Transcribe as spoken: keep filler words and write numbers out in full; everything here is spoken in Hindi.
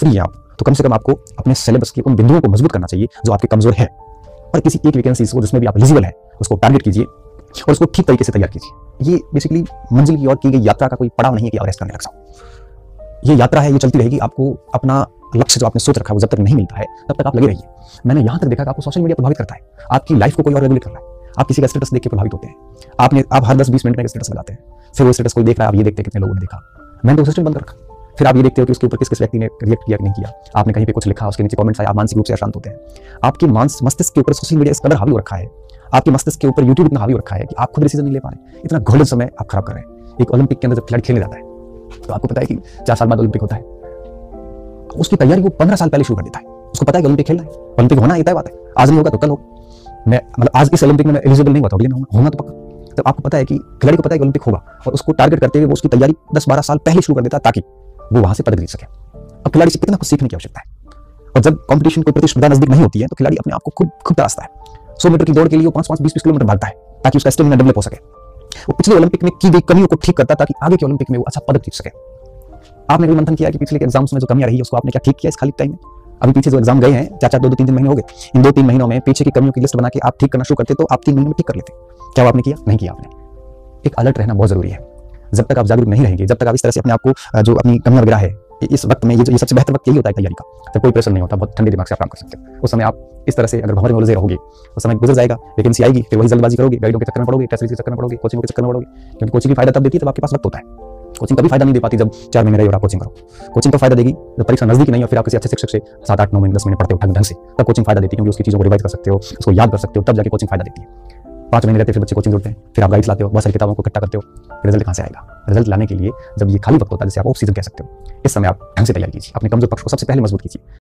फ्री हैं आप, तो कम से कम आपको अपने सिलेबस के उन बिंदुओं को मजबूत करना चाहिए जो आपके कमजोर है, और किसी एक वैकेंसी को जिसमें भी आप एलिजिबल है उसको टारगेट कीजिए और उसको ठीक तरीके से तैयार कीजिए। ये बेसिकली मंजिल की ओर की गई यात्रा का कोई पड़ाव नहीं है कि आप रेस्ट करने लग जाओ। ये यात्रा है, ये चलती रहेगी। आपको अपना लक्ष्य जो आपने सोच रखा है वो जब तक नहीं मिलता है तब तक आप लगे रहिए। मैंने यहाँ तक देखा कि आपको सोशल मीडिया प्रभावित करता है, आपकी लाइफ को कोई और रेगुलेट कर रहा है। आप किसी का स्टेटस देख के प्रभावित होते हैं। आपने आप हर दस बीस मिनट में स्टेटस लगाते हैं, फिर वो स्टेटस कोई देख रहा है, आप ये देखते हैं कितने लोगों ने देखा, मैंने तो सिस्टम बंद कर रखा। फिर आप ये देखते हो कि उसके ऊपर किस किस व्यक्ति ने रिएक्ट किया कि नहीं किया। आपने कहीं पे कुछ लिखा, उसके नीचे कमेंट्स आए, आप मानसिक रूप से अशांत होते हैं। आपकी मानस मस्तिष्क के ऊपर सोशल मीडिया इस कदर हावी हो रखा है, आपके मस्तिष्क के ऊपर यूट्यूब इतना हावी हो रखा है कि आप खुद डिसीजन नहीं ले पा रहे। इतना गोल्डन समय आप खराब कर रहे हैं। एक ओलंपिक के अंदर जब खिलाड़ी खेलने जाता है तो आपको पता है कि चार साल बाद ओलंपिक होता है, उसकी तैयारी वो पंद्रह साल पहले शुरू कर देता है। उसको पता है कि ओलंपिक खेलना है, ओलंपिक होना ये तय बात है, आज नहीं होगा तो कल होगा। मैं मतलब आज इस ओलंपिक में मैं एलिजिबल नहीं हुआ तो अगले में होगा, होगा तो पक्का। तो आपको पता है कि खिलाड़ी को पता है कि ओलंपिक होगा और उसको टारगेट करते हुए वो उसकी तैयारी दस बारह साल पहले शुरू कर देता है ताकि वो वहां से पदक जीत सके। अब खिलाड़ी से कितना कुछ सीखने की आवश्यकता है, और जब कंपटीशन कोई प्रतिस्पर्धा नजदीक नहीं होती है तो खिलाड़ी अपने आप को खुद खुद तराशता है। सौ मीटर की दौड़ के लिए वो पांच पांच बीस बीस किलोमीटर भागता है ताकि उसका स्टेमिना डेवलप हो सके। वो पिछले ओलंपिक में की गई कमियों को ठीक करता ताकि आगे के ओलंपिक में वो अच्छा पदक जीत सके। आपने भी मंथन किया कि पिछले एग्जाम्स में जो कमियां रही उसको आपने क्या ठीक किया इस खाली टाइम में। अभी पीछे जो एग्जाम गए हैं चार चार दो दो तीन तीन महीने हो गए, इन दो तीन महीनों में पीछे की कमियों की लिस्ट बना के आप ठीक करना शुरू करते तो आप तीन महीने में ठीक कर लेते। क्या आपने किया? नहीं किया आपने। एक अलर्ट रहना बहुत जरूरी है। जब तक आप जागरूक नहीं रहेंगे, जब तक आप इस तरह से अपने आप को जो अपनी कमियां वगैरह है, इस वक्त में ये जो ये सबसे बेहतर वक्त यही होता है तैयारी का, जब कोई प्रेशर नहीं होता, बहुत ठंडे दिमाग से आप काम कर सकते हो। उस समय आप इस तरह से अगर भंवर में उलझे रहोगे उस समय गुजर जाएगा, वैकेंसी आएगी, फिर वही जल्दबाजी करोगे, गाइडों के चक्कर में पड़ोगे, टेस्ट सीरीज के चक्कर में पड़ोगे, कोचिंग के चक्कर में पड़ोगे। क्योंकि कोचिंग की फायदा तब देती है जब आपके पास वक्त होता है। कोचिंग कभी फायदा नहीं दे पाती जब चार महीने रहे और आप कोचिंग करो। कोचिंग तो फायदा देगी जब परीक्षा नजदीक नहीं हो, फिर आप किसी अच्छे शिक्षक से सात आठ नौ महीने दस महीने पढ़ते हो ढंग से, तब कोचिंग फायदा देती है। क्योंकि उसकी चीजों को रिवाइज कर सकते हो, उसको याद कर सकते हो, तब जाके कोचिंग फायदा देती है। पांच महीने रहते फिर बच्चे कोचिंग जोड़ते हैं, फिर आप गाइड्स लाते हो, बहुत सारी किताबों को इकट्ठा करते हो, रिजल्ट कहां से आएगा? रिजल्ट लाने के लिए जब ये खाली वक्त होता है, जैसे आप ऑफ सीजन कह सकते हो, इस समय आप ढंग से तैयारी कीजिए, अपने कमजोर पक्ष को सबसे पहले मजबूत कीजिए।